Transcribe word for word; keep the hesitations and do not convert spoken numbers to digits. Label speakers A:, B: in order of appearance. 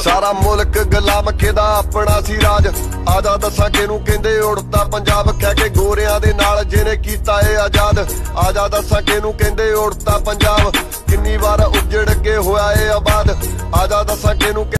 A: सारा मुल्क गुलाम केदा अपना सी राज आजा दसा किनू कहंदे उड़ता पंजाब कह के गोरियां दे नाल जिहने कीता ए आजाद आजा दसा किनू कहंदे उड़ता पंजाब किन्नी वार उजड़ के होया ए आबाद आजा दसा किनू